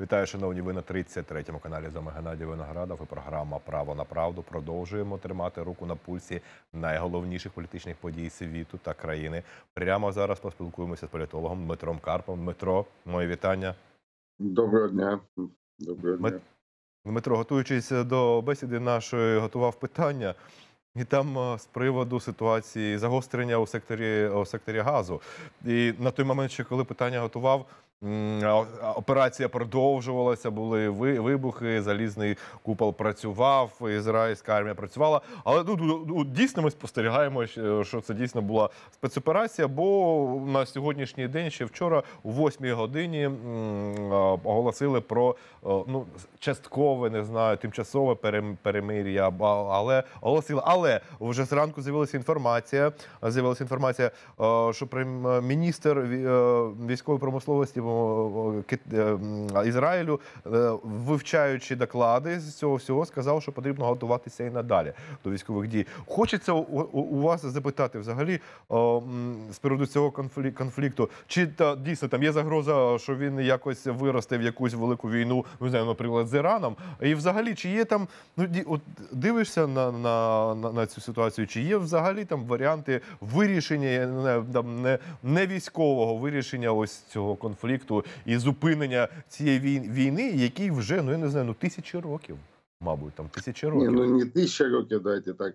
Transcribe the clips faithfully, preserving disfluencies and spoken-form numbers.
Вітаю, шановні, ви на тридцять третьому каналі. З вами Геннадій Виноградов і програма «Право на правду». Продовжуємо тримати руку на пульсі найголовніших політичних подій світу та країни. Прямо зараз поспілкуємося з політологом Дмитром Карпом. Дмитро, моє вітання. Доброго дня. Доброго дня. Дмитро, готуючись до бесіди нашої, готував питання. І там з приводу ситуації загострення у секторі, у секторі газу. І на той момент, ще коли питання готував, операція продовжувалася, були вибухи, залізний купол працював, ізраїльська армія працювала. Але ну, дійсно ми спостерігаємо, що це дійсно була спецоперація, бо на сьогоднішній день, ще вчора, о восьмій годині оголосили про ну, часткове, не знаю, тимчасове перемир'я, але оголосили. Але вже зранку з'явилася інформація, з'явилася інформація, що міністр військової промисловості Ізраїлю, вивчаючи доклади з цього всього, сказав, що потрібно готуватися і надалі до військових дій. Хочеться у, у, у вас запитати взагалі о, з приводу цього конфлікту, чи та, дійсно там є загроза, що він якось виросте в якусь велику війну, не знаю, наприклад, з Іраном, і взагалі, чи є там, ну, от дивишся на, на, на, на цю ситуацію, чи є взагалі там варіанти вирішення, не, там, не, не військового вирішення ось цього конфлікту і зупинення цієї війни, якій вже, ну я не знаю, ну тисячі років, мабуть, там тисячі років. Не, ну не тысяча років, давайте так.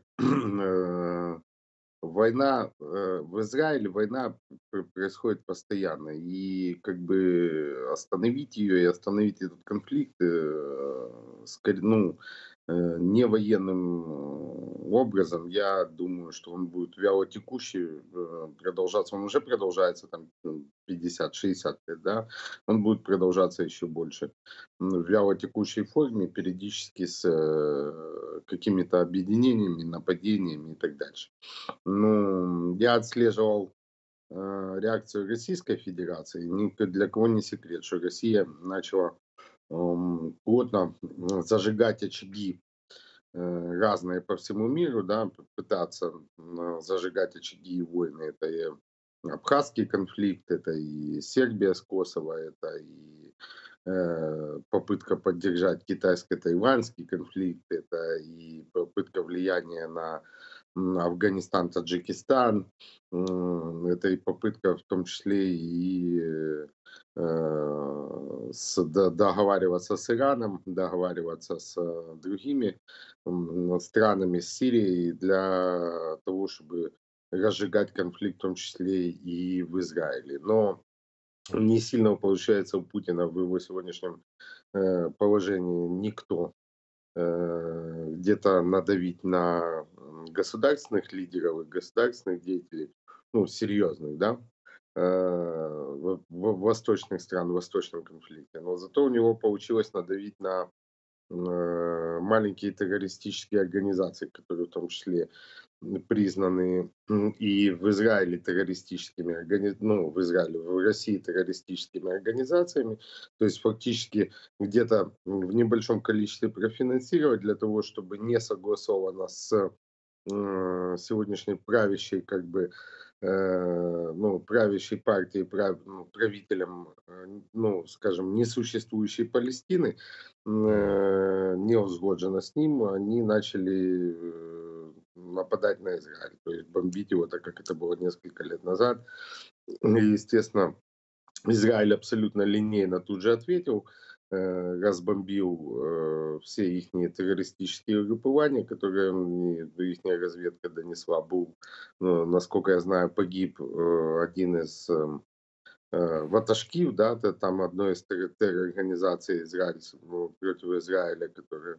Война в Израиле, война происходит постоянно, и как бы остановить ее и остановить этот конфликт, ну, не военным образом, я думаю, что он будет вялотекущий продолжаться. Он уже продолжается там пятьдесят-шестьдесят лет, да, он будет продолжаться еще больше в вялотекущей форме, периодически с какими-то объединениями, нападениями и так дальше. Ну, я отслеживал э, реакцию Российской Федерации. Ни для кого не секрет, что Россия начала э, плотно зажигать очаги э, разные по всему миру, да, пытаться э, зажигать очаги и войны. Это и абхазский конфликт, это и Сербия с Косово, это и э, попытка поддержать китайско-тайваньский конфликт, это и попытка влияния на Афганистан, Таджикистан, это и попытка в том числе и э, с, договариваться с Ираном, договариваться с другими странами, с Сирией для того, чтобы разжигать конфликт в том числе и в Израиле. Но не сильно получается у Путина в его сегодняшнем э, положении никто э, где-то надавить на государственных лидеров и государственных деятелей, ну, серьезных, да, э, в, в восточных стран, в восточном конфликте. Но зато у него получилось надавить на э, маленькие террористические организации, которые в том числе признаны и в Израиле террористическими организациями, ну, в Израиле, в России террористическими организациями, то есть фактически где-то в небольшом количестве профинансировать для того, чтобы не согласовано с э, сегодняшней правящей, как бы, э, ну, правящей партией, прав, ну, правителем, э, ну, скажем, несуществующей Палестины, э, не узгоджено с ним, они начали э, нападать на Израиль, то есть бомбить его, так как это было несколько лет назад. И, естественно, Израиль абсолютно линейно тут же ответил, э, разбомбил э, все их террористические группирования, которые их разведка донесла. Был, э, насколько я знаю, погиб э, один из э, ваташкив, да, это там одной из террор-организаций израильцев против Израиля, которые...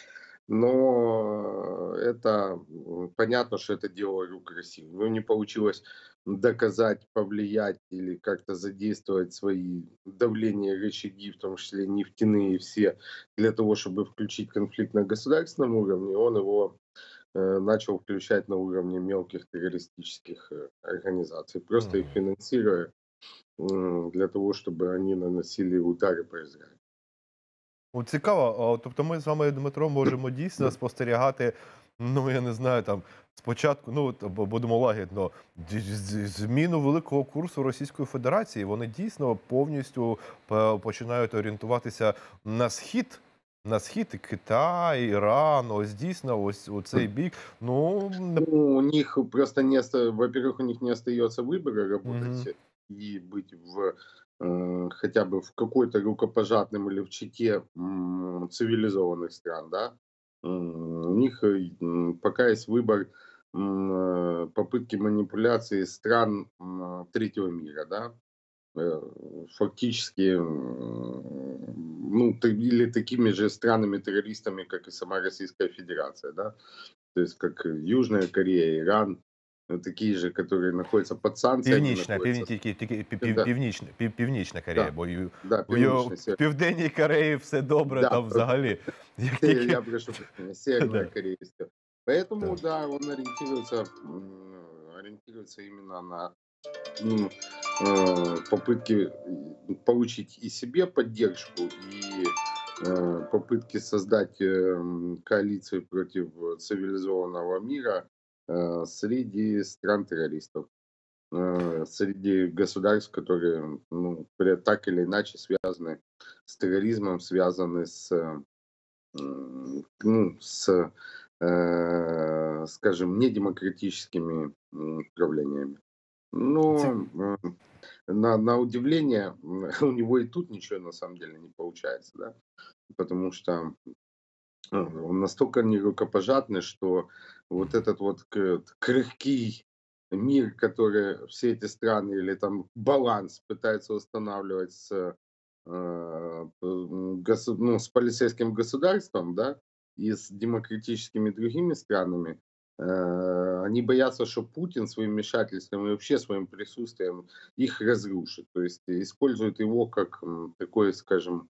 Но это понятно, что это дело рук России. Но не получилось доказать, повлиять или как-то задействовать свои давления, рычаги, в том числе нефтяные все, для того, чтобы включить конфликт на государственном уровне. Он его э, начал включать на уровне мелких террористических э, организаций, просто их финансируя э, для того, чтобы они наносили удары по Израилю. От цікаво, тобто ми з вами, Дмитро, можемо дійсно спостерігати, ну, я не знаю, там, спочатку, ну от бо- будемо лагідно, ді- з- зміну великого курсу Російської Федерації. Вони дійсно повністю по- починають орієнтуватися на схід. На схід і Китай, Іран, ось дійсно, ось у цей бік. Ну не- Ну, у них просто не оста во-первых, у них не остается выбора мгм. работать и быть в, э, хотя бы в какой-то рукопожатном или в чете, м, цивилизованных стран, да. М, у них, э, м, пока есть выбор, м, э, попытки манипуляции стран, м, третьего мира, да. Э, фактически, м, ну, ты или такими же странами-террористами, как и сама Российская Федерация, да. То есть как Южная Корея, Иран, э, такие же, которые находятся под санкциями, Північна, півні, находятся. тільки, тільки пів- пів- Да, північна, пів- північна Корея, да, бо ю- да, в, його- північна, в север Південній Кореї все добре, да, там взагалі. Як тільки. я прошу прощения, Северная Да, Корея. всё. Поэтому, да. да, он ориентируется, м, ориентируется именно на, м, э, попытки, м, получить и себе поддержку, и, э, попытки создать, эм, коалицию против цивилизованного мира, э, среди стран-террористов. Э, среди государств, которые, ну, при так или иначе связаны с терроризмом, связаны с, м, ну, с, э, скажем, недемократическими, м, правлениями. Ці- Но, э, на на удивление, м, у него и тут ничего на самом деле не получается, да. Потому что, э, он настолько нерукопожатный, что вот этот вот к крехкий мир, который все эти страны или там баланс пытаются устанавливать с, э, м, госу ну, с полицейским государством, да, и с демократическими другими странами, э, они боятся, что Путин своим вмешательством и вообще своим присутствием их разрушит. То есть используют его как, м, такой, скажем,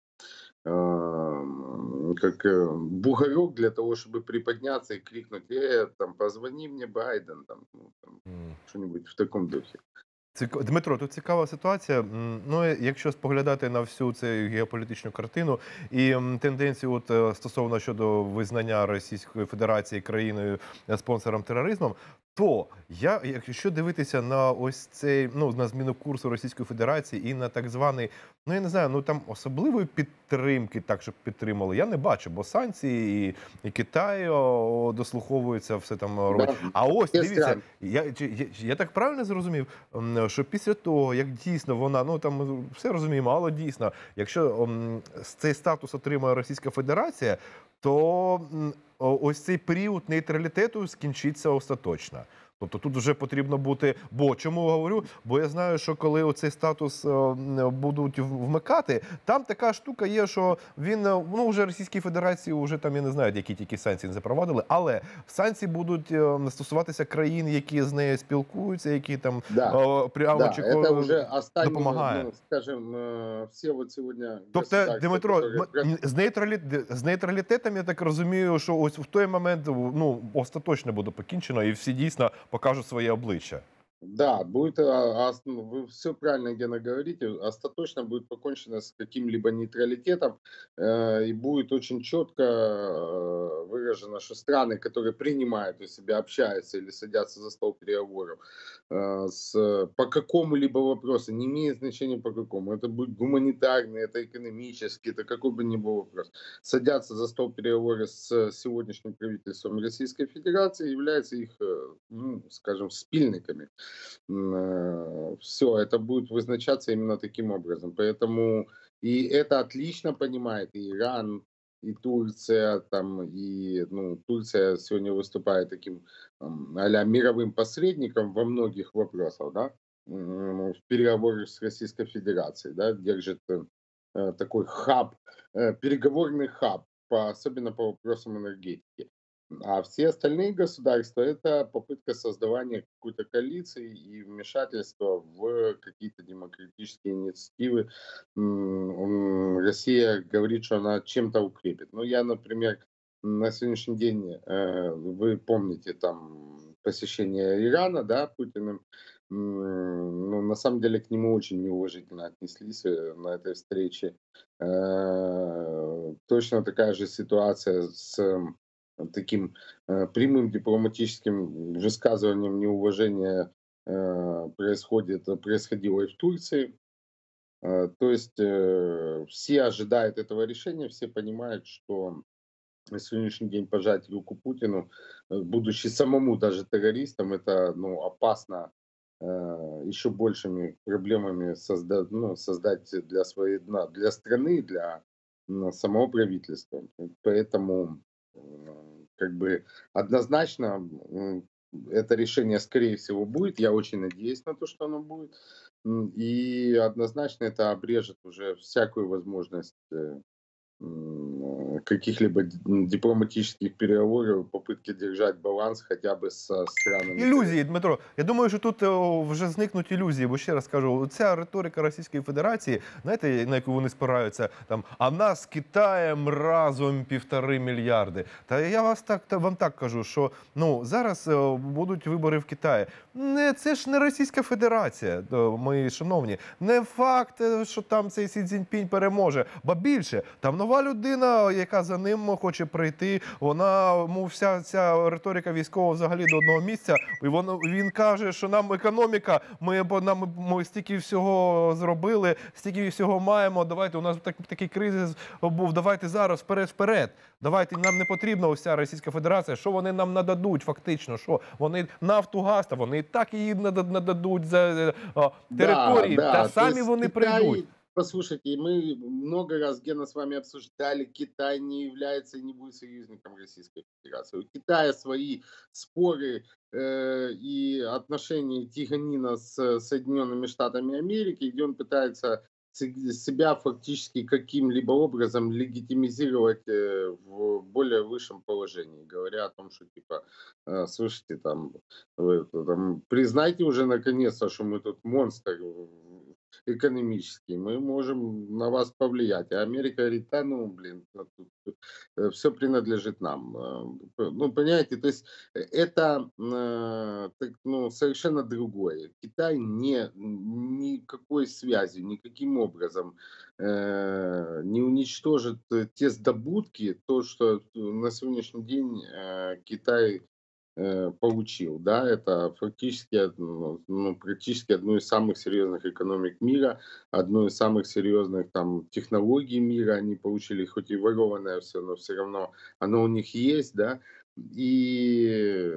ам, как, э, бугорок для того, чтобы приподняться и крикнуть: "Э, там, позвони мне, Байден", там, ну, там, м. что-нибудь в таком духе. Цік- Дмитро, тут цікава ситуація. М, Ну, і якщо споглядати на всю цю геополітичну картину і м, тенденцію, от е, стосовно щодо визнання Російської Федерації країною е, спонсором тероризму, то я, якщо дивитися на ось цей, ну, на зміну курсу Російської Федерації і на так званий, ну я не знаю, ну там особливої підтримки, так щоб підтримали, я не бачу, бо санкції і, і Китай о, дослуховується, все там робить. Да, А ось все дивіться, страны. я, чи- я, я так правильно зрозумів? М, що після того, як дійсно вона, ну там все розуміємо, але дійсно, якщо м, цей статус отримає Російська Федерація, то м, о- ось цей період нейтралітету скінчиться остаточно. Тобто тут вже потрібно бути. Бо чому говорю? Бо я знаю, що коли оцей статус е, м, будуть в- вмикати, там така штука є, що він е, ну вже Російській Федерації, вже там я не знаю, які тільки санкції не запровадили, але санкції будуть е, стосуватися країн, які з нею спілкуються, які там Да, о, прямо да, чи это ко- уже остань допомагає. ну, скажем, э, все вот сегодня Тобто, государства, Дмитро, которые м- з нейтралі... з нейтралітетом, я так розумію, що ось в той момент ну остаточно буде покінчено, і всі дійсно покажуть своє обличчя. Да, будет, а, ас ну, вы все правильно, Гена, говорите. Остаточно будет покончено с каким-либо нейтралитетом, э, и будет очень четко, э, выражено, что страны, которые принимают у себя, общаются или садятся за стол переговоров, э, с по какому-либо вопросу, не имеет значения по какому, это будет гуманитарный, это экономический, это какой бы ни был вопрос, садятся за стол переговоров с сегодняшним правительством Российской Федерации, являются их, э, ну, скажем, спильниками. Все, это будет вызначаться именно таким образом. Поэтому и это отлично понимает и Иран, и Турция, там, и, ну, Турция сегодня выступает таким, ам, а-ля мировым посредником во многих вопросах, да, м, в переговорах с Российской Федерацией, да, держит, э, э, такой хаб, э, переговорный хаб, по особенно по вопросам энергетики. А все остальные государства — это попытка создавания какой-то коалиции и вмешательства в какие-то демократические инициативы. М, м, Россия говорит, что она чем-то укрепит. Ну, я, например, на сегодняшний день, э, вы помните там посещение Ирана, да, Путиным. М, Ну, на самом деле к нему очень неуважительно отнеслись э, на этой встрече. Э, Точно такая же ситуация с таким э, прямым дипломатическим высказыванием неуважения э, происходит, происходило и в Турции. Э, То есть э, все ожидают этого решения, все понимают, что на сегодняшний день пожать руку Путину, э, будучи самому даже террористом, это, ну, опасно, э, еще большими проблемами созда ну, создать для своей дна для страны, для, м, самого правительства. Поэтому, м, как бы однозначно, м, это решение, скорее всего, будет. Я очень надеюсь на то, что оно будет. М, и однозначно это обрежет уже всякую возможность, э м, э, каких-либо д м, дипломатических переговоров, попытки держать баланс хотя бы со странами терро Ілюзії, Дмитро. Я думаю, що тут о, вже зникнуть ілюзії, бо ще раз кажу, ця риторика Російської Федерації, знаєте, на яку вони спираються, там, а в нас з Китаєм разом півтори мільярди. Та я вас так, та вам так кажу, що ну, зараз е, будуть вибори в Китаї. Не, це ж не Російська Федерація, е, мої шановні. Не факт, е, що там цей Сі Цзіньпінь переможе, ба більше, там нова людина, яка за ним хоче прийти, вона, му, вся ця риторика військова взагалі до одного місця, і воно, він каже, що нам економіка, ми, бо нам, ми стільки всього зробили, стільки всього маємо, давайте, у нас так, такий кризис був, давайте зараз вперед-вперед. Давайте, нам не потрібна ось ця Російська Федерація, що вони нам нададуть фактично, що вони нафту, газ, та вони і так її нада- нададуть за е, о, Да, території, та да, то самі есть вони прийдуть. Китай, послушайте, мы много раз, Гена, с вами обсуждали, Китай не является и не будет союзником Российской Федерации. У Китая свои споры э, и отношения тиганина с Соединенными Штатами Америки, где он пытается се- себя фактически каким-либо образом легитимизировать э, в более высшем положении, говоря о том, что типа, э, слушайте, там, вы, там, признайте уже наконец-то, что мы тут монстр экономический, мы можем на вас повлиять. А Америка говорит, да ну, блин, все принадлежит нам. Э, Ну, понимаете, то есть э, это э, так, ну, совершенно другое. Китай не, никакой связи, никаким образом э, не уничтожит э, те сдобутки, то, что на сегодняшний день э, Китай э, получил, да, это фактически, од- ну, ну, практически одну из самых серьезных экономик мира, одну из самых серьезных там технологий мира они получили, хоть и ворованное все, но все равно оно у них есть, да, и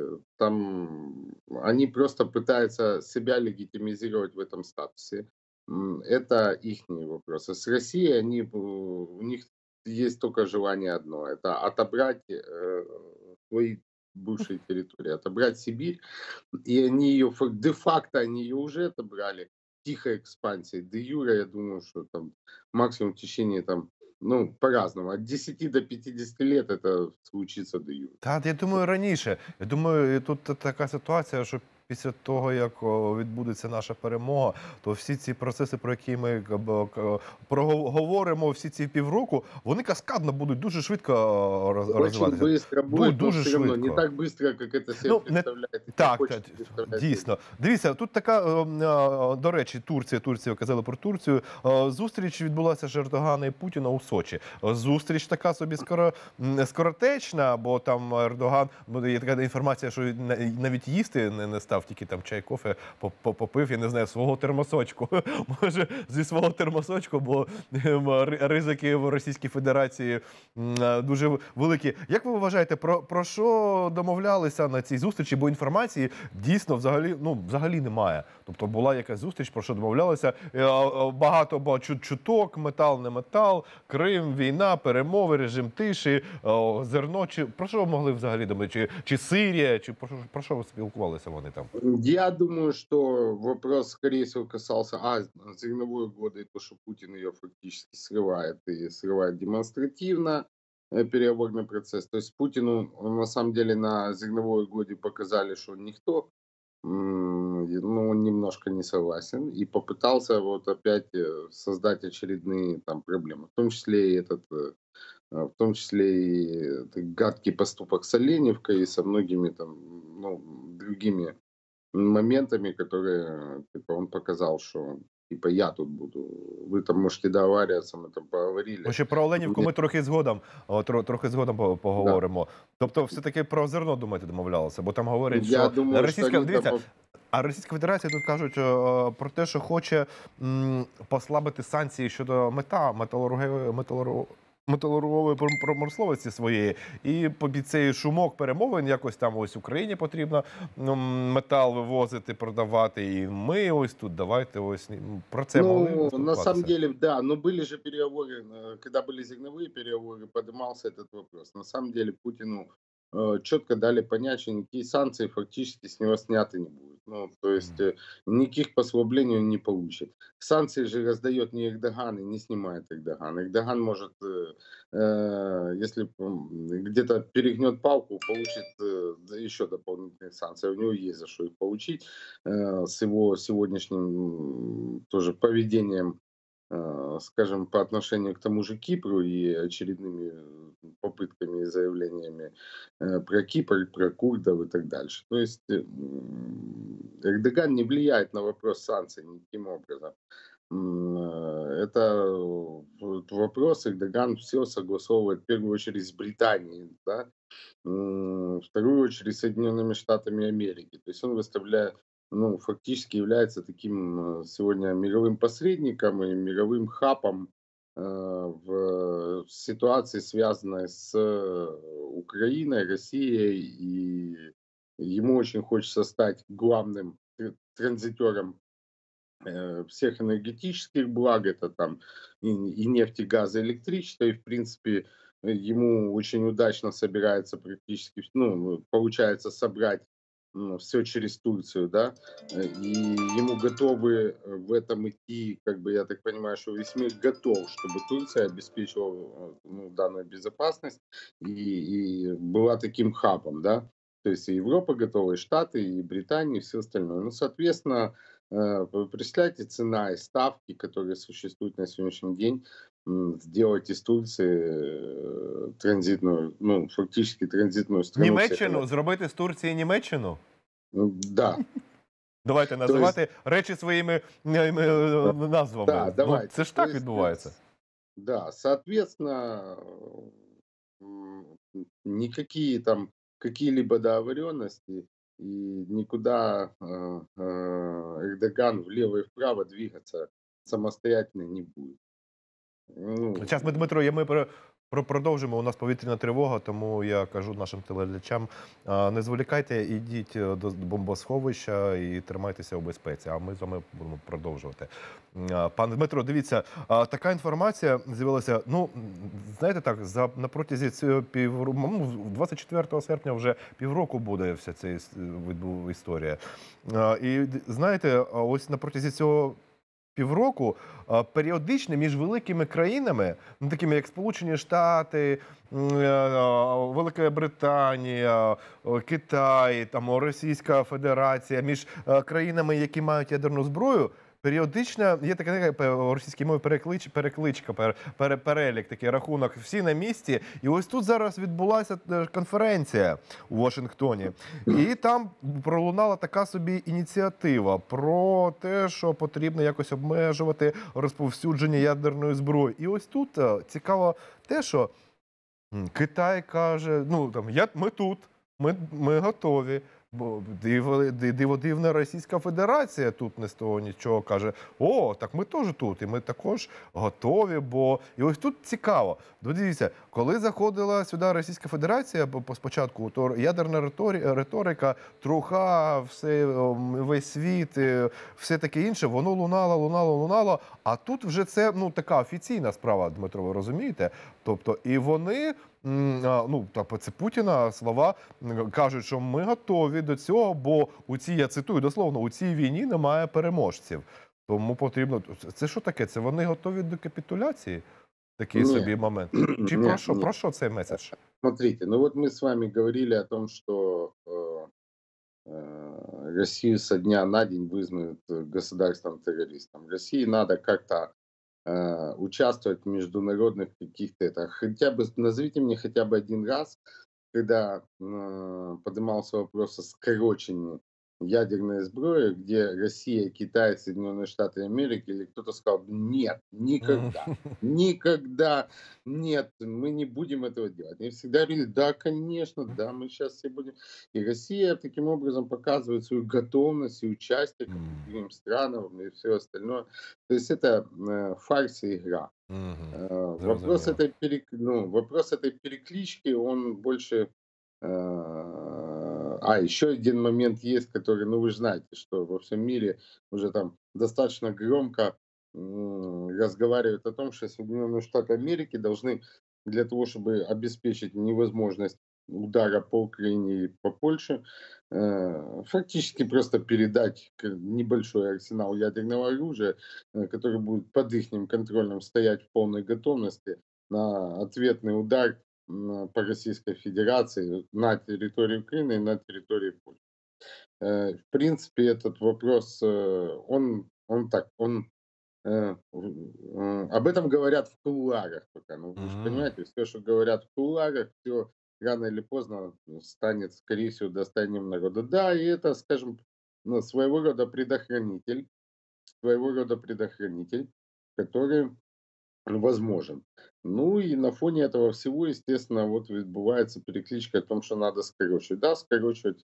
там они просто пытаются себя легитимизировать в этом статусе. М, Это их вопросы. С Россией они, э, у них есть только желание одно, это отобрать э, свои бывшей территории, отобрать Сибирь, и они ее, фак- де-факто они ее уже отобрали, тихой экспансией, де-юре, я думаю, что там максимум в течение там, ну, по-разному, от десяти до пятидесяти лет это случится де-юре. Та я думаю, раніше. Я думаю, і тут та- така ситуація, що після того, як о, відбудеться наша перемога, то всі ці процеси, про які ми к- б- к- проговоримо всі ці півроку, вони каскадно будуть дуже швидко о, роз- Очень розвиватися. быстро Ду- будет, но Дуже все равно не швидко. так быстро, как это себе Ну, не представляет, и как так, так, хочет представлять Путин. дійсно. Дивіться, тут така, е, е, до речі, Турція, Турція, казали про Турцію. Е, Зустріч відбулася ж Ердогана і Путіна у Сочі. Е, Зустріч така собі скоро, м, скоротечна, бо там Ердоган, бо є така інформація, що на- навіть їсти не, не став, тільки там чай, кофе по- по- попив, я не знаю, свого термосочку. Може, зі свого термосочку, бо ем, ри- ризики в Російській Федерації м, е, дуже великі. Як ви вважаєте, про, про що домовлялися на цій зустрічі? Бо інформації дійсно взагалі, ну, взагалі немає. Тобто була якась зустріч, про що домовлялися. Е, е, Багато було чу- чуток, метал, не метал, Крим, війна, перемови, режим тиші, е, зерно. Чи про що могли взагалі думати? Чи, чи Сирія, чи про, що- про що спілкувалися вони там? Я думаю, что вопрос, скорее всего, касался а, зерновой года и то, что Путин ее фактически срывает и срывает демонстративно э, переговорный процесс. То есть Путину он, на самом деле на зерновой годе показали, что он никто, м, и, ну, он немножко не согласен и попытался вот опять э, создать очередные там проблемы, в том числе и этот, э, а, в том числе и этот гадкий поступок с Оленевкой и со многими там, ну, другими моментами, которые, типа, он показал, что типа я тут буду, вы там можете договариваться, мы там поговорили. Ну, ще про Оленівку Нет, ми трохи згодом, о, тро- трохи згодом по- да. поговоримо. Тобто, все-таки про зерно, думаєте, домовлялися? Бо там говорять, Я що думаю, что Російська, они там... дивіться, а Російська Федерація тут кажуть е, про те, що хоче м, послабити санкції щодо мета, металургії, металуру, металургової пром- промисловості своєї. І під цей шумок перемовин якось там ось Україні потрібно м, метал вивозити, продавати. І ми ось тут давайте ось про це могли Ну, на самом спілкуватися? деле, да, но были же переговоры, э, когда были зерновые переговоры, поднимался этот вопрос. На самом деле Путину э, четко дали понять, что никакие санкции фактически с него сняты не будут. Ну, то есть Мгм. э, никаких послаблений он не получит. Санкции же раздает не Эрдоган и не снимает Эрдоган. Эрдоган может, э, э, если м, где-то перегнет палку, получит э, да, еще дополнительные санкции. У него есть за что их получить э, с его сегодняшним м, тоже поведением, э, скажем, по отношению к тому же Кипру и очередными э, попытками и заявлениями э, про Кипр, про курдов и так дальше. То есть э, м, Эрдоган не влияет на вопрос санкций никаким образом. М, э, Это вот вопрос Эрдоган все согласовывает в первую очередь с Британией, да, м, в вторую очередь Соединенными Штатами Америки. То есть он выставляет, ну, фактически является таким э, сегодня мировым посредником и мировым хабом э, в ситуации, связанной с э, Украиной, Россией, и ему очень хочется стать главным тр- транзитером э, всех энергетических благ, это там и, и нефть, и газ, и электричество, и в принципе э, ему очень удачно собирается практически, ну, получается собрать все через Турцию, да, э, и ему готовы э, в этом идти, как бы я так понимаю, что весь мир готов, чтобы Турция обеспечивала э, ну, данную безопасность и, и была таким хабом, да, то есть и Европа готова, и Штаты, и Британия, и все остальное. Ну, соответственно, Э, вы представляете, цена и ставки, которые существуют на сегодняшний день, м, сделать из Турции э, транзитную, ну, фактически транзитную страну всех Німеччину? энергий. Зробити з Турції Німеччину? М, Да, Давайте то есть, називати речі своїми е, э, е, да, назвами. Ну, це давайте, ж то так есть, э, відбувається. с- да, соответственно, м, никакие там, какие-либо договоренности и никуда э, э, Эрдоган влево и вправо двигаться самостоятельно не будет. Час ми, Ну, Дмитро, я ми про, про- продовжимо. У нас повітряна тривога, тому я кажу нашим телеглядачам: а, не зволікайте, ідіть е, до бомбосховища і тримайтеся у безпеці. А ми з вами будемо продовжувати. А, Пане Дмитро, дивіться, а, така інформація з'явилася. Ну, знаєте, так, за на протязі цього півроку, ну, двадцять четвертого серпня вже півроку буде вся ця іс- відбу- історія. А, І д- знаєте, а ось на протязі цього півроку а, періодично між великими країнами, ну такими як Сполучені Штати, м, е, а, Велика Британія, о, Китай, там о, Російська Федерація, між е, країнами, які мають ядерну зброю. Періодично є така як е, в російській мові переклич, перекличка, пер, пере- перелік, такий рахунок, всі на місці. І ось тут зараз відбулася е, конференція у Вашингтоні. І там пролунала така собі ініціатива про те, що потрібно якось обмежувати розповсюдження ядерної зброї. І ось тут е, цікаво те, що м, Китай каже: ну там я ми тут, ми, ми готові. Бо диво, ди- диво дивна Російська Федерація тут не з того нічого каже: о, так ми теж тут, і ми також готові. Бо і ось тут цікаво. Ну, дивіться, коли заходила сюди Російська Федерація, по по- спочатку, то ядерна риторі- риторика, труха, все ом, весь світ, е, все таке інше, воно лунало, лунало, лунало. А тут вже це ну така офіційна справа, Дмитро, ви розумієте? Тобто, і вони. м, а, Ну, тобто це Путіна слова м, кажуть, що ми готові до цього, бо у цій, я цитую дословно, у цій війні немає переможців. Тому потрібно. Це що таке? Це вони готові до капітуляції? Такий нет, собі момент. Чи про нет, що? Про нет. що цей меседж? Смотрите, ну вот мы с вами говорили о том, что э, э, Россию со дня на день вызнают э, государством-террористом. России надо как-то э, участвовать в международных каких-то это. Хотя бы назовите мне хотя бы один раз, когда э, поднимался вопрос о скорочении ядерной сброи, где Россия, Китай, Соединенные Штаты Америки, или кто-то сказал: нет, М. никогда, никогда, нет, мы не будем этого делать. Они всегда говорили: да, конечно, да, мы сейчас все будем. И Россия таким образом показывает свою готовность и участие к М. другим странам и все остальное. То есть это э, фарс и игра. Мгм. Э, Вопрос Зрозуміло. этой, перек- ну, вопрос этой переклички, он больше... э, А, еще один момент есть, который, ну, вы же знаете, что во всем мире уже там достаточно громко м, разговаривают о том, что Соединенные Штаты Америки должны для того, чтобы обеспечить невозможность удара по Украине и по Польше, э, фактически просто передать к- небольшой арсенал ядерного оружия, э, который будет под их контролем стоять в полной готовности на ответный удар м, по Российской Федерации на территории Украины и на территории Польши. Э, В принципе, этот вопрос, э, он, он так, он э, в- м, об этом говорят в кулуарах пока. Ну, вы же М. понимаете, все, что говорят в кулуарах, все рано или поздно станет, скорее всего, достоянием народа. Да, и это, скажем, ну, своего рода предохранитель, своего рода предохранитель, который возможен. Ну и на фоне этого всего, естественно, вот відбувається перекличка о том, что надо скорочивать. Да, скорочивать,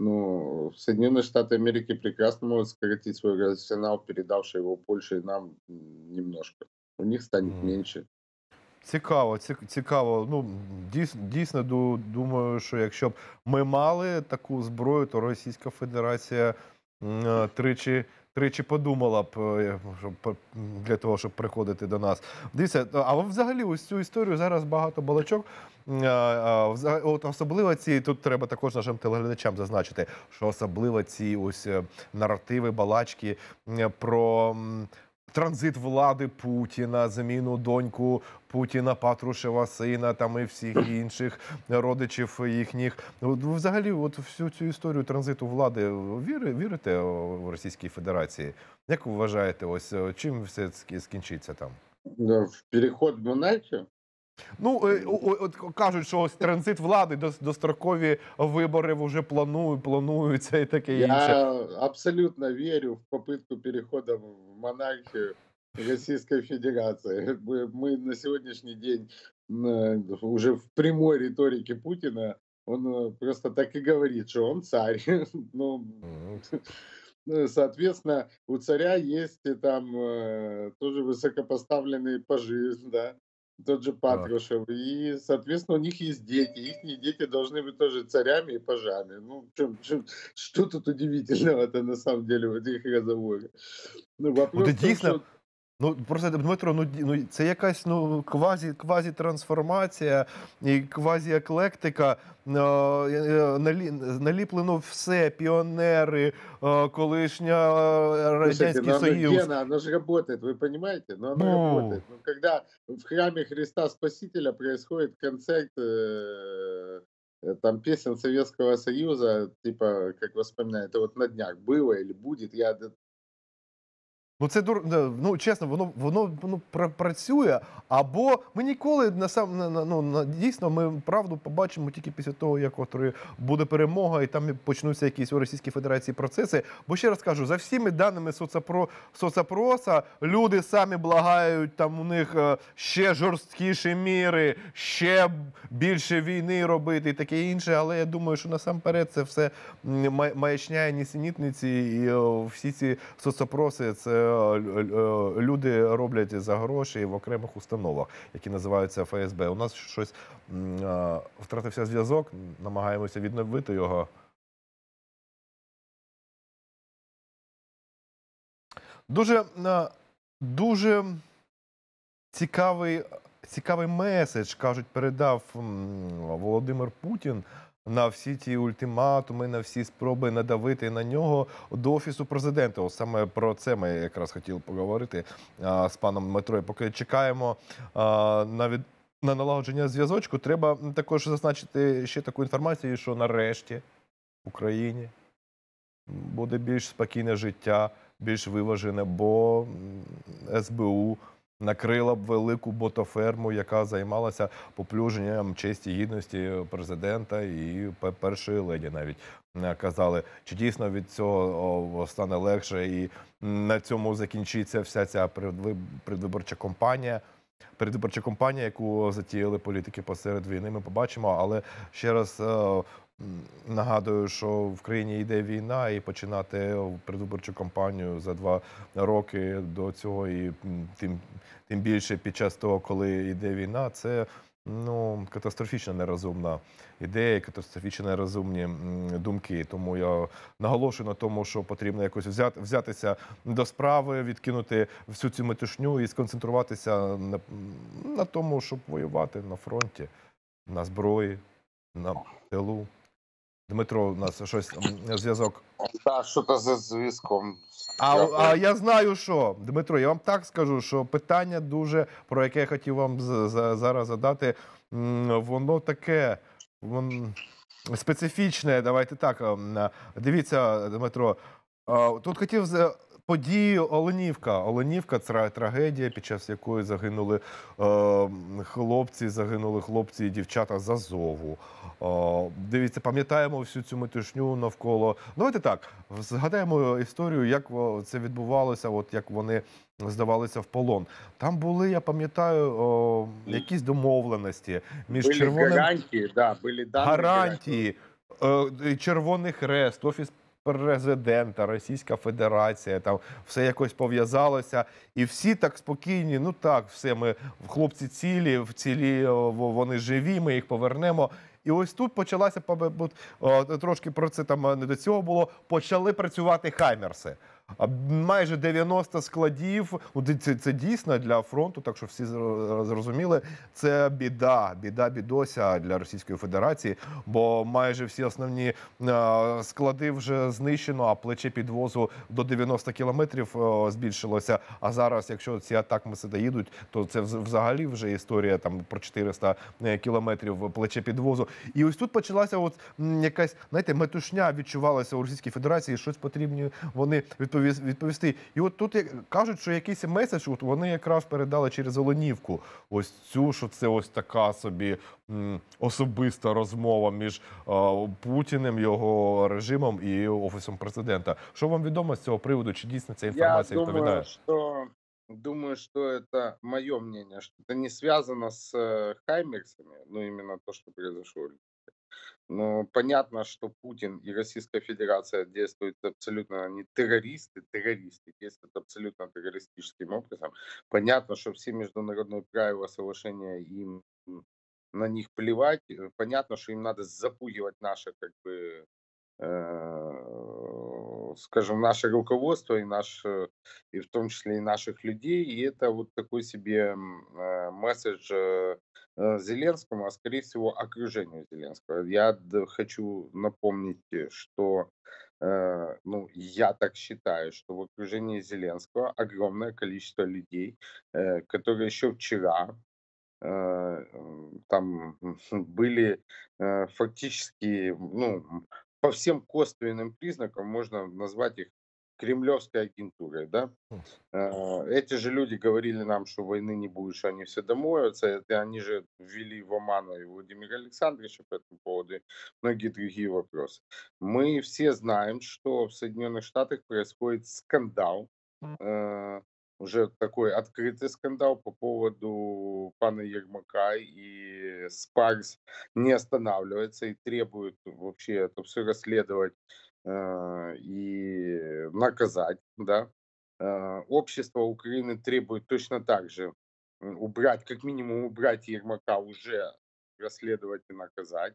но Соединенные Штаты Америки прекрасно могут сократить свой арсенал, передавший его Польше и нам м, немножко. У них станет М. меньше. Цікаво, цік- цікаво. Ну, дійсно, дійсно ду- думаю, що якщо б ми мали таку зброю, то Російська Федерація м, е, тричі, тричі подумала б е, щоб, по- для того, щоб приходити до нас. Дивіться, а ви взагалі ось цю історію зараз багато балачок. м, а, а, вза- От особливо ці, тут треба також нашим телеглядачам зазначити, що особливо ці ось е, наративи, балачки м, про м, транзит влади Путіна, заміну доньку Путіна, Патрушева, сина там і всіх інших родичів їхніх. От ви взагалі, от всю цю історію транзиту влади віри, вірите в Російській Федерації? Як ви вважаєте, ось е, чим все ски- скінчиться там? Да, в переход в монархию. Ну, е, о- о- от кажуть, що ось транзит влади, дос- дострокові вибори вже планують, плануються і таке інше. Я абсолютно верю в попытку перехода в монархию Российской Федерации. Мы, мы на сегодняшний день м, э, уже в прямой риторике Путина он э, просто так и говорит, что он царь. Ну, М. ну, соответственно, у царя есть и там э, тоже высокопоставленные пажи, да, тот же Так. Патрушев. И, соответственно, у них есть дети. Их дети должны быть тоже царями и пажами. Ну, чё- чё- что тут удивительного-то на самом деле в этих разговорах? Ну, Ну, вопрос ти в том, дійсно. что Ну, просто Дмитро, ну, ді- ну це якась ну квазі, квазі-трансформація і квазі-еклектика. Е, е, налі, наліплено все, піонери, е, колишня е, слушайте, Радянський но оно, Союз. Гена, оно же работает, вы понимаете? Но оно Ну, работает. Ну, когда в храме Христа Спасителя происходит концерт э, э, там песен Советского Союза, типа, как воспоминаю, это вот на днях было или будет, я д- Ну, це дур... да, ну, чесно, воно воно воно пра- працює. Або ми ніколи на сам на, на- ну, на, дійсно ми правду побачимо тільки після того, як от ри- буде перемога, і там і почнуться якісь у Російській Федерації процеси. Бо ще раз кажу, за всіми даними соцопро, соцопроса, люди самі благають, там у них е, ще жорсткіші міри, ще б- більше війни робити і таке інше. Але я думаю, що насамперед це все м, май- маячня і нісенітниці, і е, всі ці соцопроси це е, лю- е, люди роблять за гроші в окремих установах, які називаються Ф С Б. У нас щось м, е, втратився зв'язок, намагаємося відновити його. Дуже, е, дуже цікавий, цікавий меседж, кажуть, передав м, Володимир Путін на всі ті ультиматуми, на всі спроби надавити на нього до Офісу президента. Ось саме про це ми якраз хотіли поговорити а, з паном Дмитро. І поки чекаємо а, на від... на налагодження зв'язочку, треба також зазначити ще таку інформацію, що нарешті в Україні буде більш спокійне життя, більш виважене, бо м, С Б У накрила б велику ботоферму, яка займалася поплюженням честі і гідності президента і пе- першої леді навіть е, казали. Чи дійсно від цього о, стане легше і на цьому закінчиться вся ця предвиб- предвиборча кампанія? Передвиборча кампанія, яку затіяли політики посеред війни, ми побачимо. Але ще раз е, м, нагадую, що в країні йде війна, і починати передвиборчу кампанію за два роки до цього, і м, тим, тим більше під час того, коли йде війна, це ну катастрофічно нерозумна ідея, катастрофічно нерозумні м, думки. Тому я наголошую на тому, що потрібно якось взяти, взятися до справи, відкинути всю цю метушню і сконцентруватися на, на тому, щоб воювати на фронті, на зброї, на тилу. Дмитро, у нас щось м, зв'язок. Да, что-то за зв'язком. А, а Трапилось. я знаю, що Дмитро, я вам так скажу, що питання дуже, про яке я хотів вам з- за- зараз задати, м, воно таке. Вон, специфічне, давайте так. ем, е, Дивіться, Дмитро, а, тут хотів з події Оленівка. Оленівка це трагедія, під час якої загинули е, хлопці, загинули хлопці і дівчата з Азову. О, дивіться, пам'ятаємо всю цю метушню навколо. Давайте так, згадаємо історію, як о, це відбувалося, от як вони здавалися в полон. Там були, я пам'ятаю, о, якісь домовленості між Были Червоним гарантии, да, были данные гарантии. гарантії, е, і Червоний Хрест, Офіс президента, Російська Федерація, там все якось пов'язалося. І всі так спокійні, ну так, все, ми хлопці цілі, в цілі о, во- вони живі, ми їх повернемо. І ось тут почалася пабе- бут- о, трошки про це там е, не до цього було. Почали працювати хаймерси. А майже дев'яносто складів. Ну, ди- Це, це дійсно для фронту, так що всі зро- зрозуміли. Це біда, біда, бідося для Російської Федерації, бо майже всі основні е, склади вже знищено, а плече підвозу до дев'яноста кілометрів е, збільшилося. А зараз, якщо ці атаки сюди їдуть, то це вз- взагалі вже історія там про чотириста кілометрів плече підвозу. І ось тут почалася от м, якась, знаєте, метушня відчувалася у Російській Федерації, щось потрібні вони відповіс- відповісти. І от тут як- кажуть, що якийсь меседж от вони якраз передали через Оленівку. Ось цю, що це ось така собі м, особиста розмова між е, Путіним, його режимом і Офісом президента. Що вам відомо з цього приводу? Чи дійсно ця Я інформація думаю, відповідає? что думаю, что это мое мнение, что это не связано с э, хаймерсами, ну именно то, что произошло. Но понятно, что Путин и Российская Федерация действуют абсолютно не террористы, террористы действуют абсолютно террористическим образом. Понятно, что все международные правила, соглашения им на них плевать. Э, Понятно, что им надо запугивать наше как бы э, скажем, наше руководство и наш, э, и в том числе и наших людей. И это вот такой себе м, э, месседж э, э, Зеленскому, а скорее всего окружению Зеленского. Я д- хочу напомнить, э, что э, ну, я так считаю, что в окружении Зеленского огромное количество людей, э, которые еще вчера э, м, там были э, фактически, ну, по всем косвенным признакам можно назвать их кремлевской агентурой, да. Э, Эти же люди говорили нам, что войны не будет, что они все домоются. Это они же ввели в оману и Владимира Александровича по этому поводу, и многие другие вопросы. Мы все знаем, что в Соединенных Штатах происходит скандал, э, уже такой открытый скандал по поводу пана Ермака, и Спарс не останавливается и требует вообще это все расследовать э, и наказать, да. Э, Общество Украины требует точно так же м, убрать, как минимум убрать Ермака, уже расследовать и наказать.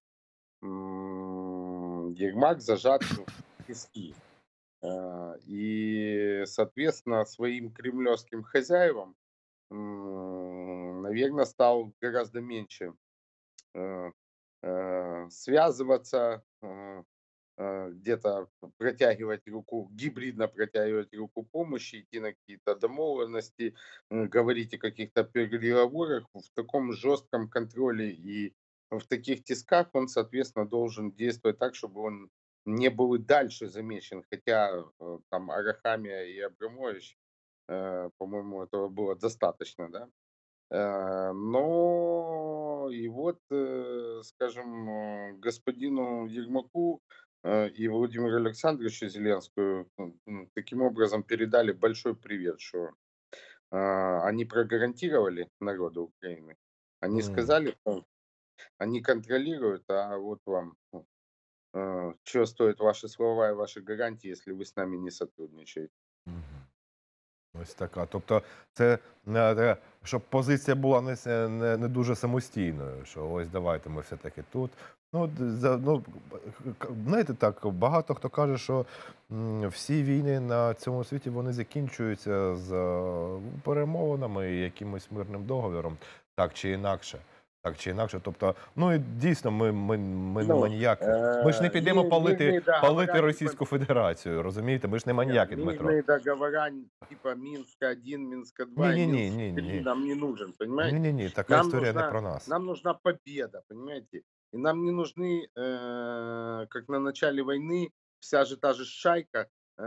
М, Ермак зажат в тиски. Э, И, соответственно, своим кремлевским хозяевам, наверное, стал гораздо меньше э, э, связываться, э, э, где-то протягивать руку, гибридно протягивать руку помощи, идти на какие-то домовленности, м, говорить о каких-то переговорах в таком жестком контроле и в таких тисках он, соответственно, должен действовать так, чтобы он не был и дальше замечен, хотя э, там Арахамия и Абрамович Э, по-моему, этого было достаточно, да. Э, но и вот, э, скажем, э, господину Ермаку, э, и Владимиру Александровичу Зеленскому, м, м, таким образом передали большой привет, что, а, они прогарантировали народу Украины. Они М, сказали, что они контролируют, а вот вам, ну, чё стоят ваши слова и ваши гарантии, если вы с нами не сотрудничаете. мгм. Ось така. Тобто, це не те, щоб позиція була не, се- не, не дуже самостійною, що ось давайте ми все-таки тут. Ну, от за, ну, к- знаєте, так, багато хто каже, що м, всі війни на цьому світі вони закінчуються з е, перемовинами і якимось мирним договором, так чи інакше. Так чи інакше. Тобто, ну і дійсно, ми, ми, ми не Ну, маніяки. Ми ж не э, підемо ми- палити, мирные палити договора типа Російську Федерацію, розумієте? Ми ж не Нет, маніяки, Дмитро. мирные договора типа Минска один, Минска Ні, два и ні, ні, Минск ні, три ні. нам не нужен, понимаете? Ні-ні-ні, така Нам історія не нужна, про нас. нам нужна победа, понимаете? И нам не нужны, э, как на начале войны, вся же та же шайка э,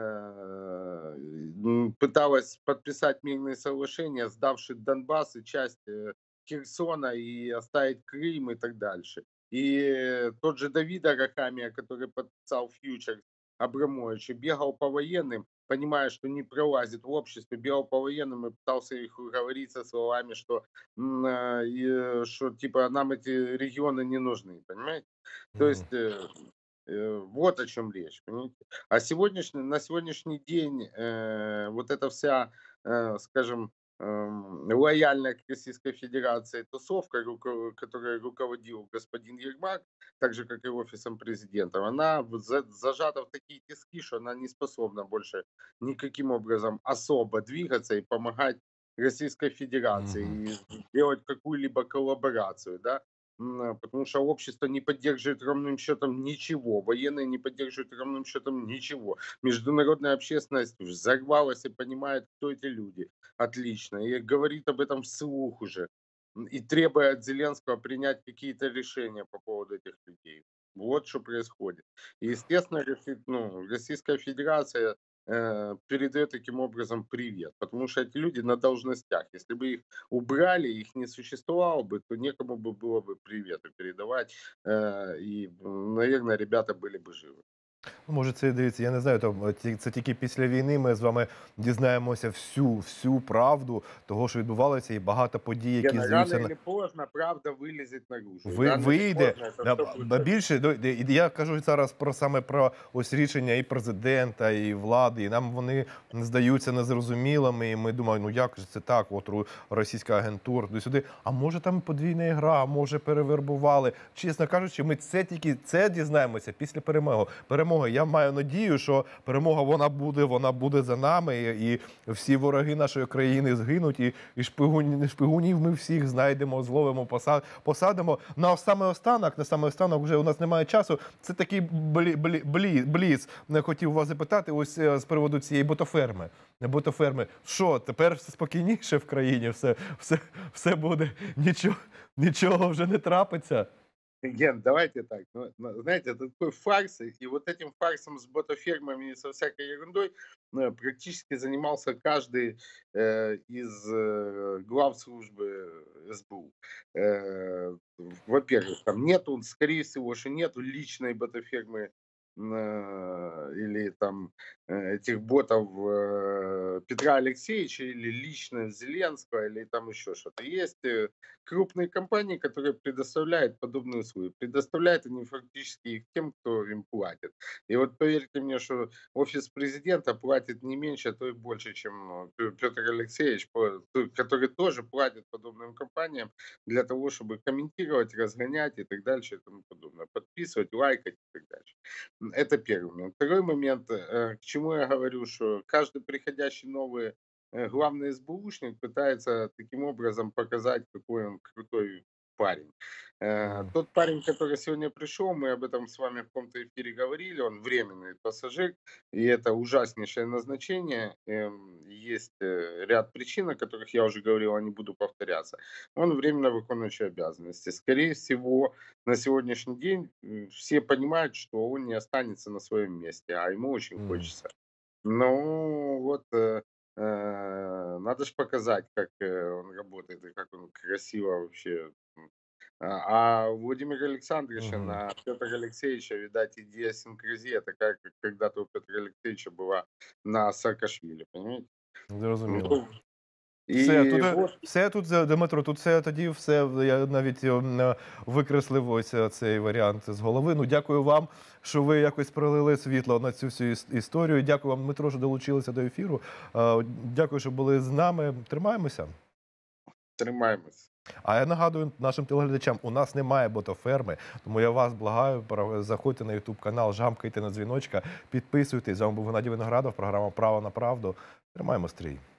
м, пыталась подписать мирные соглашения, сдавши Донбасс и часть э, Херсона и оставить Крым и так дальше. И тот же Давид Арахамия, который подписал фьючер Абрамович и бегал по военным, понимая, что не пролазит в обществе, бегал по военным и пытался их уговорить со словами, что, м, а, и, э, что типа нам эти регионы не нужны, понимаете? То Мгм. есть э, э, вот о чем речь, понимаете? А сегодняшний, на сегодняшний день э, вот эта вся, э, скажем, эм, лояльная к Российской Федерации тусовка, руко- которой руководил господин Ермак, так же, как и офисом президента, она в- за- зажата в такие тиски, что она не способна больше никаким образом особо двигаться и помогать Российской Федерации Мгм. и делать какую-либо коллаборацию, да, М, а, потому что общество не поддерживает ровным счетом ничего, военные не поддерживают ровным счетом ничего. Международная общественность взорвалась и понимает, кто эти люди. Отлично. И говорит об этом вслух уже. М, И требует от Зеленского принять какие-то решения по поводу этих людей. Вот что происходит. И, естественно, Росси- ну, Российская Федерация э, передает таким образом привет, потому что эти люди на должностях. Если бы их убрали, их не существовало бы, то некому бы было бы приветы передавать, э, и, м, наверное, ребята были бы живы. Ну, може, це дивіться, я не знаю, то е, ті- це тільки після війни ми з вами дізнаємося всю, всю правду того, що відбувалося, і багато подій, які Лена, рано здаються на или поздно правда вылезет наружу. И ви, рано или вийде. поздно это А, все б- будет б- понятно. більше до- і я кажу зараз про саме про ось рішення і президента, і влади. І нам вони здаються незрозумілими. І ми думаємо, ну як же це так? От ру- російська агентура туди сюди. А може там подвійна гра, може перевербували. Чесно кажучи, ми це тільки це дізнаємося після перемоги. Перемоги. Я маю надію, що перемога вона буде, вона буде за нами, і, і всі вороги нашої країни згинуть, і, і шпигунів, шпигунів ми всіх знайдемо, зловимо, поса- посадимо. На саме останок, на саме останок, вже у нас немає часу. Це такий блі, блі, блі, бліц. Не хотів вас запитати ось е, з приводу цієї ботоферми. Ботоферми. Що, тепер все спокійніше в країні, все, все, все буде, нічого, нічого вже не трапиться. Ген, давайте так. Ну, ну, знаете, это такой фарс, и и вот этим фарсом с ботофермами и со всякой ерундой э, практически занимался каждый э, из э, глав службы СБУ. Э, Во-первых, там нету, скорее всего, что нету личной ботофермы э, или там э, этих ботов э, Петра Алексеевича или лично Зеленского или там еще что-то. Есть э, крупные компании, которые предоставляют подобные услуги. Предоставляют они фактически их тем, кто им платит. И вот поверьте мне, что офис президента платит не меньше, а то и больше, чем э, Петр Алексеевич, по- то- который тоже платит подобным компаниям для того, чтобы комментировать, разгонять и так дальше и тому подобное. Подписывать, лайкать и так дальше. М, Это первый момент. Второй момент, э, к чему я говорю, что каждый приходящий новый э, главный СБУшник пытается таким образом показать, какой он крутой парень. Э, М. Тот парень, который сегодня пришел, мы об этом с вами в каком-то эфире говорили, он временный пассажир, и это ужаснейшее назначение. Эм, Есть э, ряд причин, о которых я уже говорил, а не буду повторяться. Он временно выполняющий обязанности. Скорее всего, на сегодняшний день м, все понимают, что он не останется на своем месте, а ему очень М. хочется. Ну, вот, э, Э, надо ж показать, как, э, он работает и как он красиво вообще. м. А а у Владимира Александровича Мгм. на Петра Алексеевича, видать, идиосинкразия такая, как когда-то у Петра Алексеевича была на Саакашвили, понимаете? Зрозуміло. Ну, Все, и тут, е, вот все тут, е, Дмитро, тут все тоді все, я навіть ем, е, викреслив ось е, цей варіант з голови. Ну, дякую вам, що ви якось пролили світло на цю всю іс- історію. Дякую вам, Дмитро, що долучилися до ефіру. Е, Дякую, що були з нами. Тримаємося. тримаємось. А я нагадую нашим телеглядачам, у нас немає ботоферми, тому я вас благаю, пора- заходьте на ютуб канал, жамкайте на дзвіночка, підписуйтесь. З вами був Геннадій Виноградов, програма «Право на правду». Тримаємо стрій.